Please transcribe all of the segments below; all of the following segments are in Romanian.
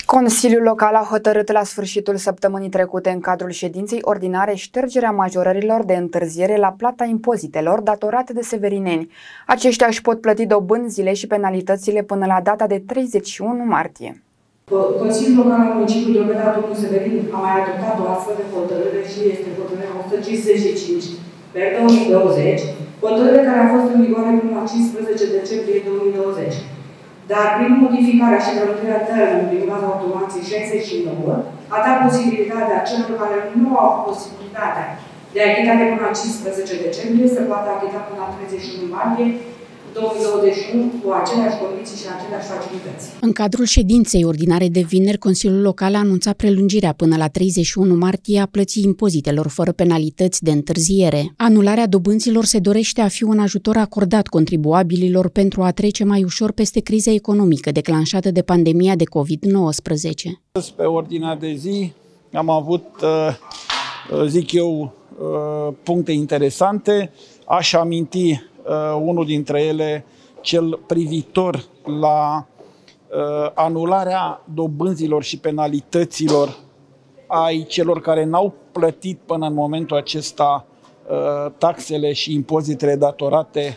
Consiliul Local a hotărât la sfârșitul săptămânii trecute în cadrul ședinței ordinare ștergerea majorărilor de întârziere la plata impozitelor datorate de severineni. Aceștia își pot plăti dobânzile și penalitățile până la data de 31 martie. Consiliul Local al Municipiului Drobeta Turnul Severin a mai adoptat o astfel de hotărâre și este hotărârea 155 pe 2020, hotărâre care a fost în vigoare până la 15 decembrie 2020. Dar prin modificarea și prelungirea termenului prin baza automației 69, a dat posibilitatea celor care nu au posibilitatea de a achita de până la 15 decembrie să poată achita până la 31 martie 2021 cu aceleași condiții și aceleași facilități. În cadrul ședinței ordinare de vineri, Consiliul Local a anunțat prelungirea până la 31 martie a plății impozitelor fără penalități de întârziere. Anularea dobânzilor se dorește a fi un ajutor acordat contribuabililor pentru a trece mai ușor peste criza economică declanșată de pandemia de COVID-19. Pe ordinea de zi am avut, zic eu, puncte interesante. Aș aminti unul dintre ele, cel privitor la anularea dobânzilor și penalităților ai celor care n-au plătit până în momentul acesta taxele și impozitele datorate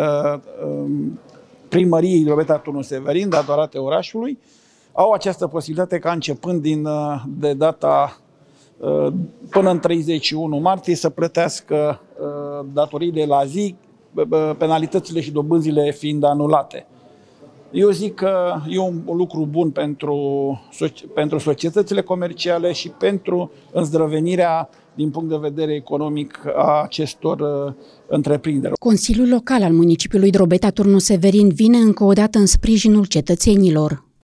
primăriei Drobeta Turnul Severin, datorate orașului, au această posibilitate ca începând de data până în 31 martie să plătească datoriile la zi, penalitățile și dobânzile fiind anulate. Eu zic că e un lucru bun pentru societățile comerciale și pentru înzdrăvenirea din punct de vedere economic a acestor întreprinderi. Consiliul Local al Municipiului Drobeta Turnul Severin vine încă o dată în sprijinul cetățenilor.